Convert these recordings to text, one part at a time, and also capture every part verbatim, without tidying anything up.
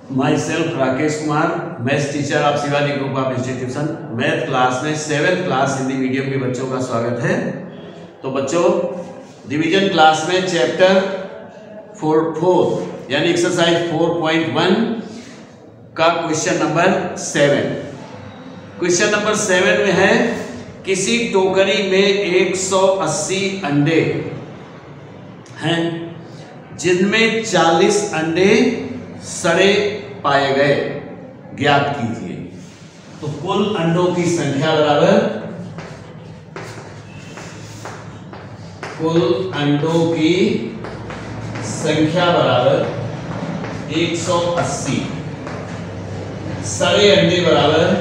My self Rakesh Kumar, maths teacher of Shivaji group of institution. Math class में seventh class Hindi medium के बच्चों का स्वागत है। तो बच्चों, डिवीजन क्लास में चैप्टर फोर फोर यानी एक्सरसाइज फोर पॉइंट वन का question number seven question number seven में है, किसी टोकरी में एक सौ अस्सी अंडे हैं जिनमें चालीस अंडे सड़े पाए गए, ज्ञात कीजिए। तो कुल अंडों की संख्या बराबर कुल अंडों की संख्या बराबर एक सौ अस्सी, सड़े अंडे बराबर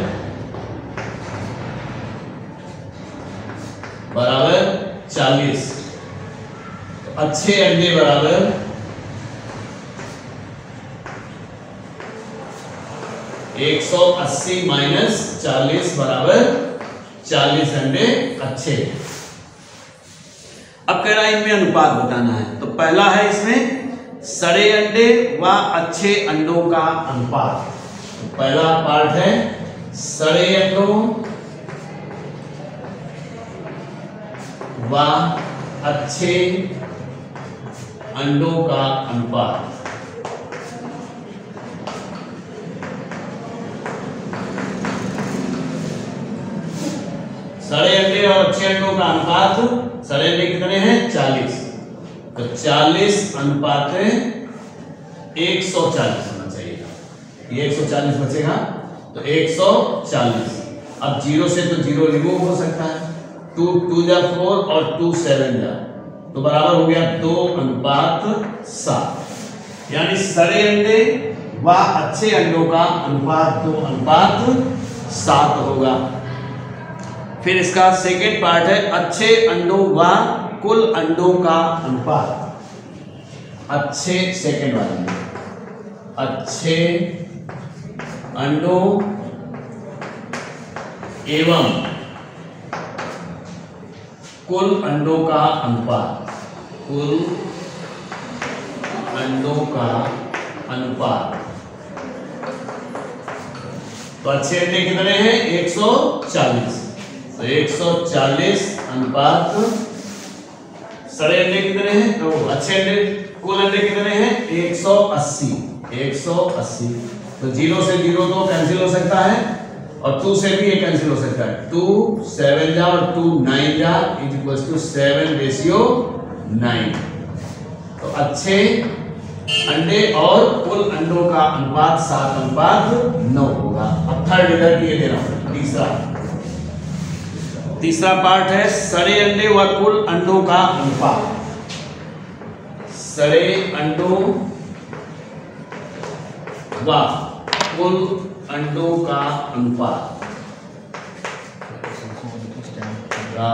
बराबर चालीस, तो अच्छे अंडे बराबर एक सौ अस्सी माइनस चालीस बराबर चालीस अंडे अच्छे। अब कह रहा है इनमें अनुपात बताना है। तो पहला है इसमें सड़े अंडे व अच्छे अंडों का अनुपात। तो पहला पार्ट है सड़े अंडों व अच्छे अंडों का अनुपात। सड़े अंडे और अच्छे अंडों का अनुपात, सड़े अंडे कितने हैं? चालीस, तो चालीस अनुपात एक सौ चालीस होना चाहिए। ये एक सौ चालीस बचेगा, तो एक सौ चालीस। अब जीरो से तो जीरो रिमूव हो सकता है, टू टू जा फोर और टू सेवन जा, तो बराबर हो गया दो अनुपात सात। यानी सड़े अंडे व अच्छे अंडों का अनुपात दो अनुपात सात होगा। फिर इसका सेकेंड पार्ट है अच्छे अंडों व कुल अंडों का अनुपात। अच्छे सेकेंड वाले में अच्छे अंडों एवं कुल अंडों का अनुपात। कुल अंडों का अनुपात, तो अच्छे अंडे कितने हैं? एक सौ चालीस, तो एक सौ चालीस अनुपात सड़े अंडे कितने हैं? तो अच्छे अंडे कुल अंडे कितने हैं? एक सौ अस्सी, एक सौ अस्सी। तो जीरो से जीरो तो कैंसिल हो सकता है और टू से भी ये कैंसिल हो सकता है। टू सेवन जा और टू नाइन जा is equal to seven ratio nine. तो अच्छे अंडे और कुल अंडों का अनुपात सात अनुपात नौ होगा। अब थर्ड इधर ये दे रहा हूं। तीसरा तीसरा पार्ट है सड़े अंडे व कुल अंडों का अनुपात। सड़े अंडों व कुल अंडों का अनुपात का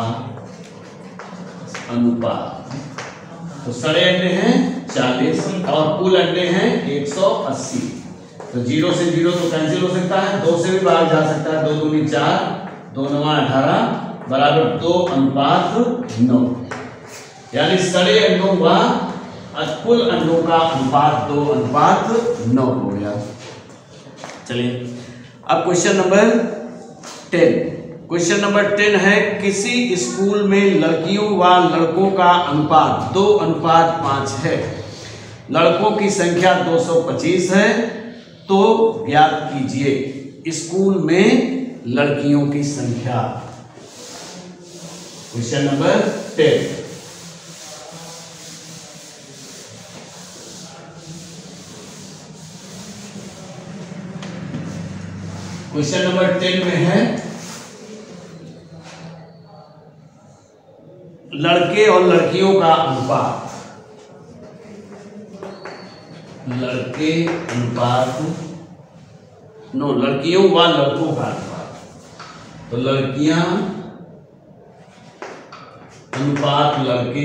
अनुपात। तो सड़े अंडे हैं चालीस और कुल अंडे हैं एक सौ अस्सी। तो जीरो से जीरो तो कैंसिल हो सकता है, दो से भी बाहर जा सकता है। दो दूनी चार, दो नवा अठारह बराबर दो अनुपात नौ। यानी सड़े अंडों व कुल अंडों का अनुपात दो अनुपात नौ हो गया। चलिए अब question number ten. Question number ten है, किसी स्कूल में लड़कियों व लड़कों का अनुपात दो अनुपात पांच है। लड़कों की संख्या दो सौ पच्चीस है, तो ज्ञात कीजिए स्कूल में लड़कियों की संख्या। Question number ten. Question number ten में है, लड़के और लड़कियों का अनुपात। लड़के अनुपात नो लड़कियों व लड़कों का अनुपात। तो लड़कियां अनुपात लड़के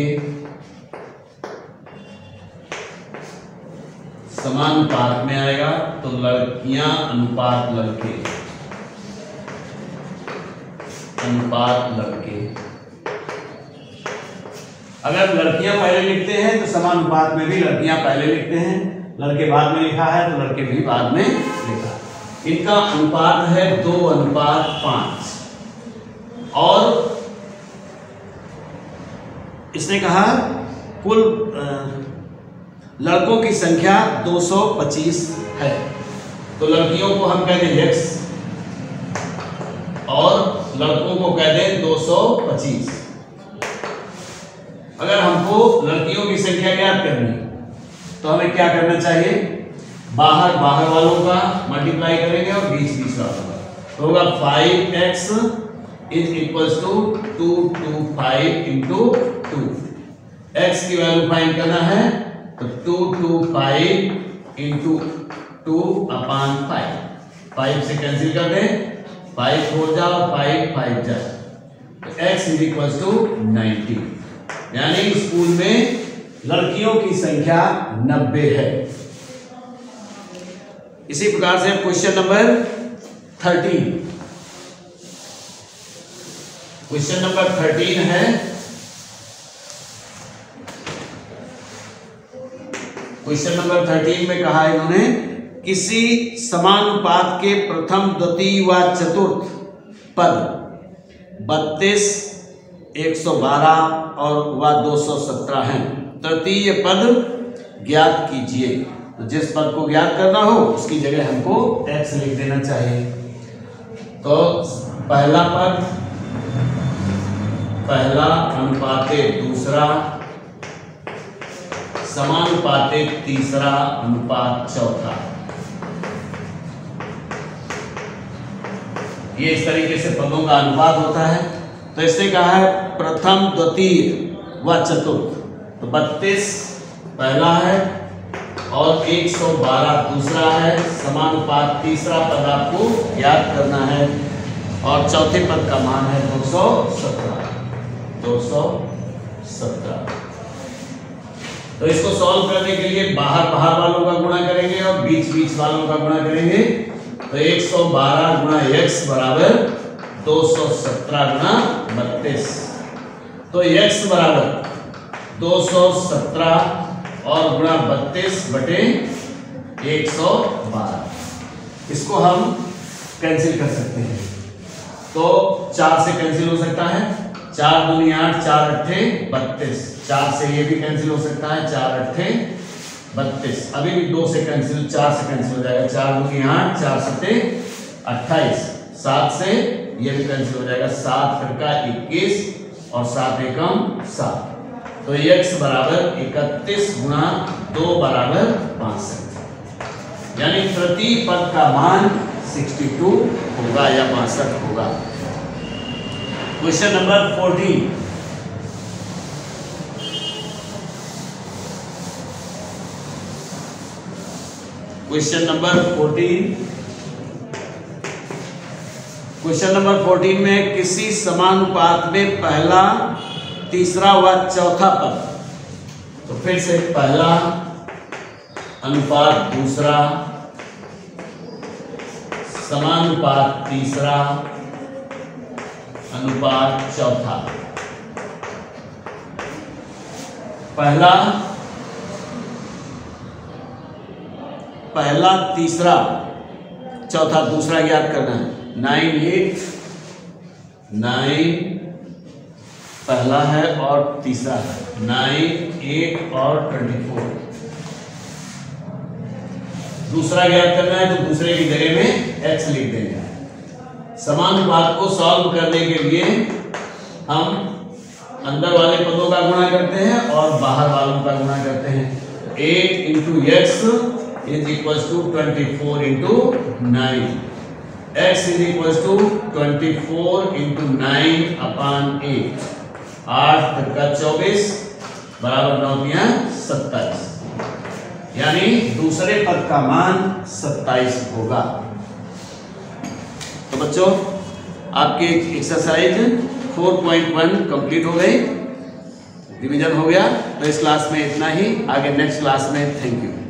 समानुपात में आएगा, तो लड़कियां अनुपात लड़के अनुपात लड़के। अगर लड़कियां पहले लिखते हैं तो समानुपात में भी लड़कियां पहले लिखते हैं, लड़के बाद में लिखा है तो लड़के भी बाद में लिखा। इनका अनुपात है दो अनुपात पांच। और इसने कहा कुल लड़कों की संख्या दो सौ पच्चीस है, तो लड़कियों को हम कह दें एक्स और लड़कों को कह दें दो सौ पच्चीस। अगर हमको लड़कियों की संख्या ज्ञात करनी तो हमें क्या करना चाहिए, बाहर बाहर वालों का मल्टीप्लाई करेंगे और बीच बीच वालों का, तो होगा five x is equals to two two five into two. X की वैल्यू फाइंड करना है तो two two five into two upon five. Five से कैंसिल कर दें, फाइव फोर जा और फाइव फाइव जा, तो x is equals to ninety. यानी स्कूल में लड़कियों की संख्या नब्बे है। इसी प्रकार से question number thirteen, question number thirteen है क्वेश्चन नंबर थर्टीन में कहा इन्होंने किसी समानुपात के प्रथम द्वितीय व चतुर्थ पद बत्तीस, एक सौ बारह और व दो सौ सत्रह हैं, तृतीय पद ज्ञात कीजिए। तो जिस पद को ज्ञात करना हो उसकी जगह हमको एक्स लिख देना चाहिए। तो पहला पद, पहला अनुपाते दूसरा, समानुपाते तीसरा, अनुपात चौथा। ये इस तरीके से पदों का अनुपात होता है। तो इसने कहा है प्रथम द्वितीय व चतुर्थ, तो बत्तीस पहला है और एक सौ बारह दूसरा है, समानुपात तीसरा पद आपको याद करना है और चौथे पद का मान है दो सौ सत्रह, दो सौ सत्रह। तो इसको सॉल्व करने के लिए बाहर बाहर वालों का गुणा करेंगे और बीच बीच वालों का गुणा करेंगे। तो एक सौ बारह गुणा एक्स बराबर दो सौ सत्रह गुणा बत्तीस। तो एक्स बराबर दो सौ सत्रह और गुणा बत्तीस बटे एक सौ बारह। इसको हम कैंसिल कर सकते हैं, तो चार से कैंसिल हो सकता है, चार दूनी आठ, चार अट्ठे बत्तीस, चार से ये भी कैंसिल हो सकता है, चार अट्ठे बत्तीस। अभी भी दो से कैंसिल, चार से कैंसिल हो जाएगा, चार दूनी आठ, चार सत्ते अट्ठाईस, सात से ये भी कैंसिल हो जाएगा, सात फिर का इक्कीस और सात एकम सात। तो x बराबर इकतीस गुणा दो बराबर बासठ, यानी प्रति पद का मान बासठ होगा या बासठ होगा। Question number fourteen, question number fourteen question number fourteen में किसी समानुपात में पहला, तीसरा व चौथा पद, तो फिर से पहला अनुपात दूसरा, समानुपात तीसरा, अनुपात चौथा। पहला पहला तीसरा चौथा दूसरा ज्ञात करना है। नाइन एट, नाइन पहला है और तीसरा है, नाइन एट और ट्वेंटी फोर। दूसरा ज्ञात करना है तो दूसरे की जगह में एक्स लिख देंगे। समानुपात को सॉल्व करने के लिए हम अंदर वाले पदों का गुणा करते हैं और बाहर वालों का गुणा करते हैं। Eight into x is equal to twenty four into nine, x is equal to twenty four into nine upon eight, आठ का चौबीस बराबर नौ दिया सत्ताईस, यानी दूसरे पद का मान सत्ताईस होगा। तो बच्चों आपकी exercise four point one complete हो गई, रिवीजन हो गया। तो इस क्लास में इतना ही, आगे नेक्स्ट क्लास में। Thank you.